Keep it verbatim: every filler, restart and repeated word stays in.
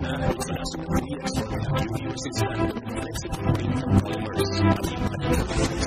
Salah seperti yang sudah kami saksikan, fleksibel polymers,